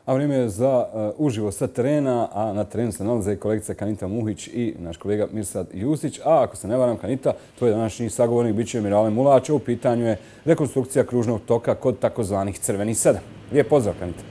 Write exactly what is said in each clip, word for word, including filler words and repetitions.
A vrijeme je za uh, uživo sa terena, a na terenu se nalaze kolegica Kanita Muhić i naš kolega Mirsad Jusić. A ako se ne varam, Kanita, to je današnji sagovornik, bit će Mirale Mulač. U pitanju je rekonstrukcija kružnog toka kod takozvanih crvenih sedam. Lijep pozdrav, Kanita.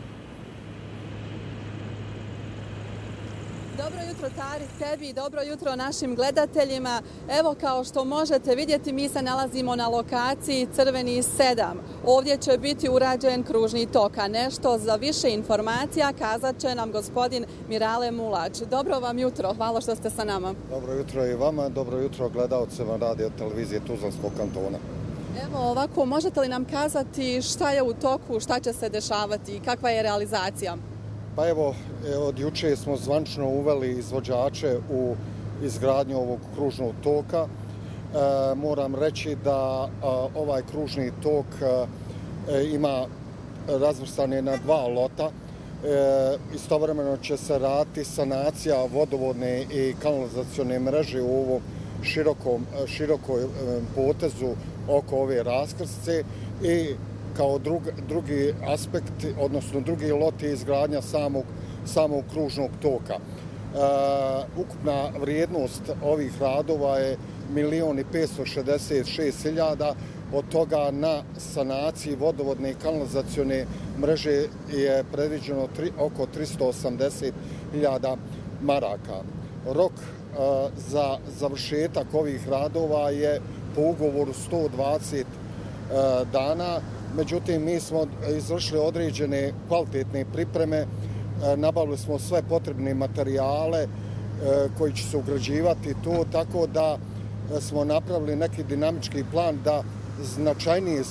Tari, tebi i dobro jutro našim gledateljima. Evo, kao što možete vidjeti, mi se nalazimo na lokaciji Crveni sedam. Ovdje će biti urađen kružni tok, a nešto za više informacija kazat će nam gospodin Mirale Mulač. Dobro vam jutro, hvala što ste sa nama. Dobro jutro i vama, dobro jutro gledalcima radio televizije Tuzlanskog kantona. Evo ovako, možete li nam kazati šta je u toku, šta će se dešavati i kakva je realizacija? Pa evo, od juče smo zvančno uveli izvođače u izgradnju ovog kružnog toka. E, moram reći da a, ovaj kružni tok a, ima razvrstane na dva lota. E, istovremeno će se raditi sanacija vodovodne i kanalizacione mreže u ovom širokom, širokoj potezu oko ove raskrsce i kao drug, drugi aspekt, odnosno drugi lot je izgradnja samog, samog kružnog toka. E, ukupna vrijednost ovih radova je milion i petsto šezdeset šest hiljada, od toga na sanaciji vodovodne i kanalizacione mreže je predviđeno tri, oko tristo osamdeset hiljada maraka. Rok e, za završetak ovih radova je po ugovoru sto dvadeset e, dana. Međutim, mi smo izvršili određene kvalitetne pripreme, nabavili smo sve potrebne materijale koji će se ugrađivati tu, tako da smo napravili neki dinamički plan da značajnije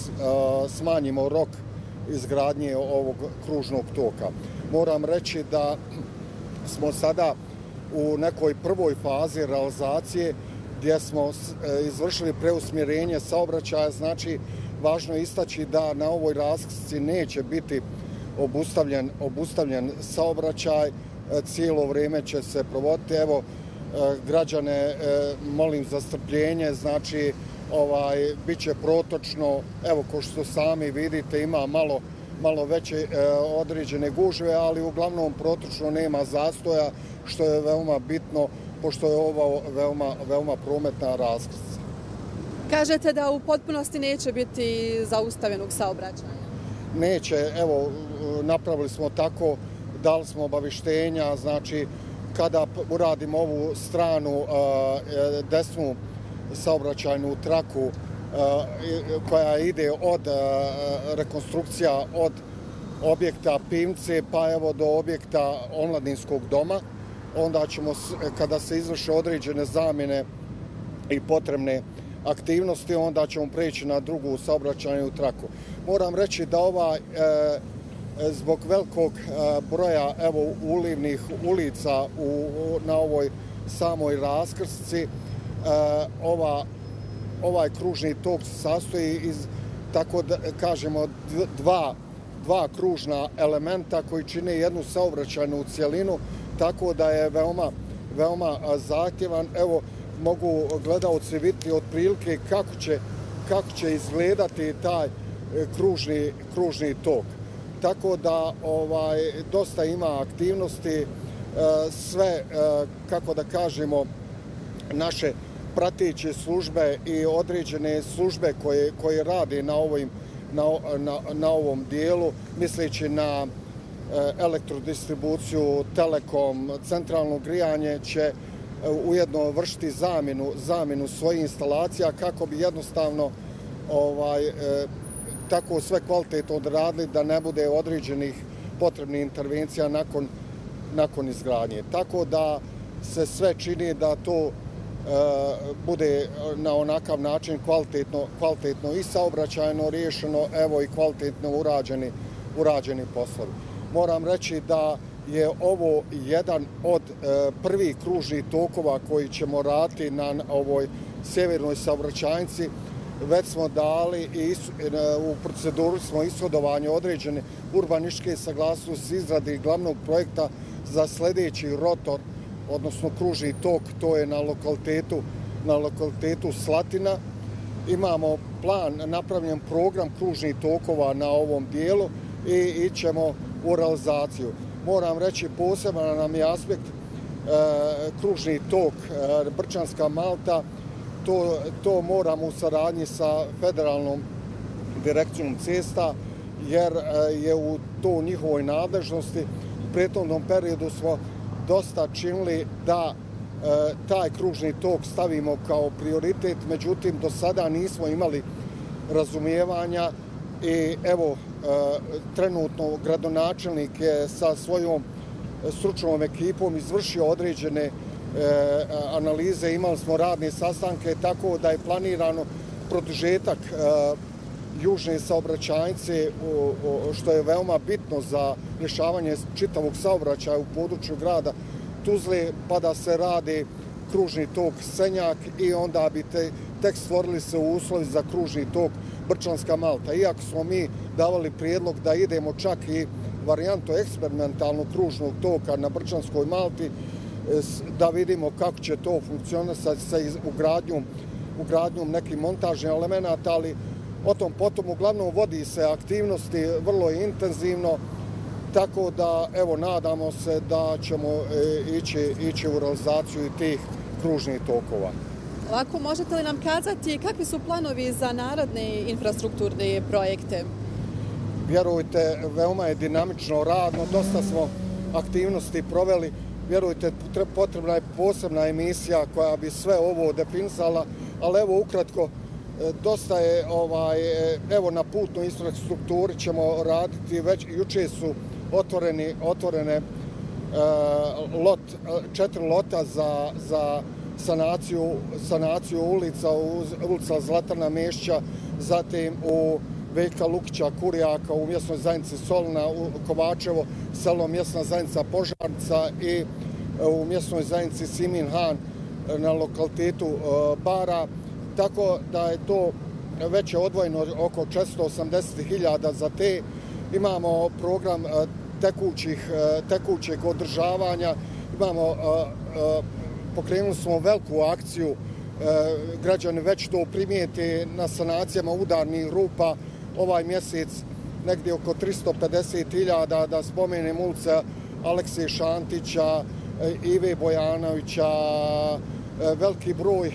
smanjimo rok izgradnje ovog kružnog toka. Moram reći da smo sada u nekoj prvoj fazi realizacije gdje smo izvršili preusmjerenje saobraćaja, znači važno je istaći da na ovoj raskrsci neće biti obustavljen, obustavljen saobraćaj, cijelo vrijeme će se provoditi. Evo, građane molim za strpljenje, znači ovaj, bit će protočno, evo ko što sami vidite ima malo, malo veće određene gužve, ali uglavnom protočno nema zastoja, što je veoma bitno, pošto je ovo veoma, veoma prometna raskrsca. Kažete da u potpunosti neće biti zaustavljenog saobraćaja? Neće, evo, napravili smo tako, dali smo obavještenja, znači kada uradimo ovu stranu, desnu saobraćajnu traku koja ide od rekonstrukcija od objekta Pivnice pa evo do objekta Omladinskog doma, onda ćemo, kada se izvrše određene zamjene i potrebne aktivnosti, onda ćemo preći na drugu saobraćajnu traku. Moram reći da ova, e, zbog velikog e, broja evo, ulivnih ulica u, na ovoj samoj raskrsci, e, ova, ovaj kružni tok se sastoji iz, tako da kažemo, dva, dva kružna elementa koji čine jednu saobraćajnu cjelinu, tako da je veoma, veoma zahtjevan. Evo, mogu gledalci vidjeti otprilike kako će, kako će izgledati taj kružni, kružni tok. Tako da ovaj, dosta ima aktivnosti, sve, kako da kažemo, naše prateće službe i određene službe koje, koje rade na, ovim, na, na, na ovom dijelu, misleći na elektrodistribuciju, telekom, centralno grijanje, će ujedno vršiti zamjenu, zamjenu svojih instalacija kako bi jednostavno ovaj, e, tako sve kvalitetno odradili da ne bude određenih potrebnih intervencija nakon, nakon izgradnje. Tako da se sve čini da to e, bude na onakav način kvalitetno, kvalitetno i saobraćajno riješeno, evo i kvalitetno urađeni, urađeni poslovi. Moram reći da je ovo jedan od e, prvih kružnih tokova koji ćemo raditi na ovoj sjevernoj saobraćajnici. Već smo dali i u proceduru smo ishodovanje određene urbanističke saglasnosti izradi glavnog projekta za sljedeći rotor, odnosno kružni tok, to je na lokalitetu, na lokalitetu Slatina. Imamo plan, napravljen program kružnih tokova na ovom dijelu i ićemo u realizaciju. Moram reći, poseban nam je aspekt kružni tok Brčanska Malta. To, to moramo u saradnji sa federalnom direkcijom cesta, jer je u to njihovoj nadležnosti. U prethodnom periodu smo dosta činili da taj kružni tok stavimo kao prioritet, međutim do sada nismo imali razumijevanja i evo trenutno gradonačelnik je sa svojom stručnom ekipom izvršio određene analize, imali smo radne sastanke, tako da je planirano produžetak južne saobraćajnice, što je veoma bitno za rješavanje čitavog saobraćaja u području grada Tuzle, pa da se radi kružni tok Senjak i onda bi te, tek stvorili se uslovi za kružni tok Brčanska Malta. Iako smo mi davali prijedlog da idemo čak i varijantu eksperimentalnog kružnog toka na Brčanskoj Malti, da vidimo kako će to funkcionisati sa ugradnjom, ugradnjom nekih montažnih elemenata, ali o tom potom uglavnom vodi se aktivnosti vrlo intenzivno, tako da evo nadamo se da ćemo ići, ići u realizaciju tih kružnih tokova. Ovako, možete li nam kazati kakvi su planovi za naredne infrastrukturne projekte? Vjerujte, veoma je dinamično radno, dosta smo aktivnosti proveli. Vjerujte, potrebna je posebna emisija koja bi sve ovo definisala, ali evo ukratko, dosta je, ovaj, evo na putnoj infrastrukturi ćemo raditi, već juče su otvoreni, otvorene uh, lot, četiri lota za, za sanaciju, sanaciju ulica, ulica Zlatarna Mešća, zatim u Veljka Lukića Kurijaka u mjesnoj zajednici Solna, u Kovačevo, selo mjesna zajednica Požarnica i u mjesnoj zajednici Simin Han na lokalitetu Bara. Tako da je to već je odvojeno oko četiristo osamdeset hiljada za te. Imamo program tekućih, tekućeg održavanja, imamo, pokrenuli smo veliku akciju, građani već to primijete na sanacijama udarnih rupa. Ovaj mjesec negdje oko tristo pedeset hiljada, da spomenem ulica Alekseja Šantića, Ive Bojanovića, veliki broj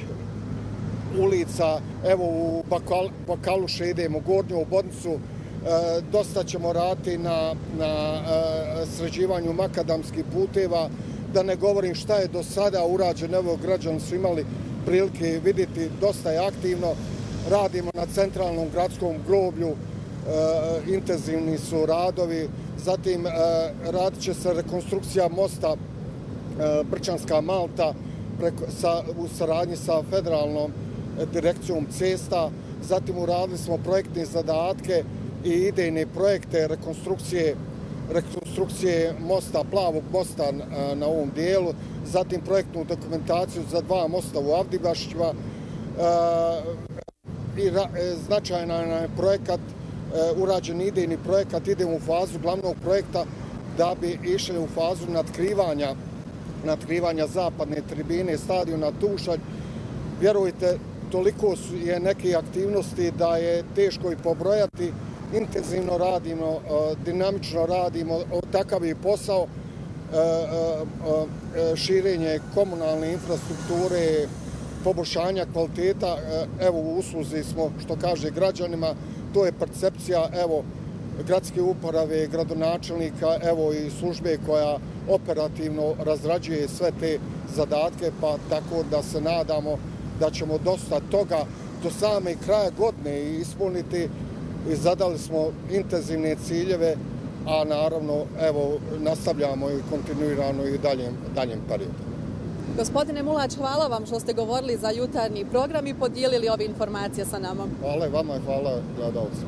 ulica, evo u Bakal, Bakaluše idemo, Gornju Obodnicu, dosta ćemo raditi na, na sređivanju makadamskih puteva, da ne govorim šta je do sada urađeno, evo građani su imali prilike vidjeti, dosta je aktivno, radimo na centralnom gradskom groblju, e, intenzivni su radovi, zatim e, radit će se rekonstrukcija mosta e, Brčanska Malta preko, sa, u saradnji sa federalnom direkcijom cesta, zatim uradili smo projektne zadatke i idejne projekte rekonstrukcije, rekonstrukcije mosta, plavog mosta na, na ovom dijelu, zatim projektnu dokumentaciju za dva mosta u Avdibašićima, e, i značajna je projekat, urađen idejni projekat, idemo u fazu glavnog projekta da bi išli u fazu natkrivanja, natkrivanja zapadne tribine stadiona Tušanj. Vjerujte, toliko je neke aktivnosti da je teško i pobrojati. Intenzivno radimo, dinamično radimo, takav je posao, širenje komunalne infrastrukture, poboljšanja kvaliteta, evo u usluzi smo, što kaže građanima, to je percepcija, evo, gradske uprave, gradonačelnika, evo i službe koja operativno razrađuje sve te zadatke, pa tako da se nadamo da ćemo dosta toga do same kraja godine ispuniti i zadali smo intenzivne ciljeve, a naravno, evo, nastavljamo i kontinuirano i daljem, daljem periodu. Gospodine Mulač, hvala vam što ste govorili za jutarnji program i podijelili ove informacije sa nama. Hvala vama i hvala gledalcima.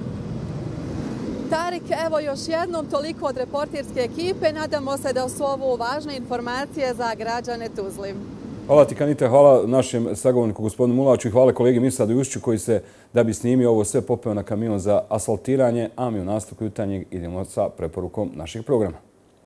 Tarik, evo još jednom toliko od reporterske ekipe. Nadamo se da su ovo važne informacije za građane Tuzle. Hvala ti, Kanita, hvala našem sagovorniku gospodinu Mulaču i hvala kolegi Mirsadu Jušiću koji se, da bi snimio ovo sve, popeo na kamion za asfaltiranje, a mi u nastavku jutarnjeg idemo sa preporukom naših programa.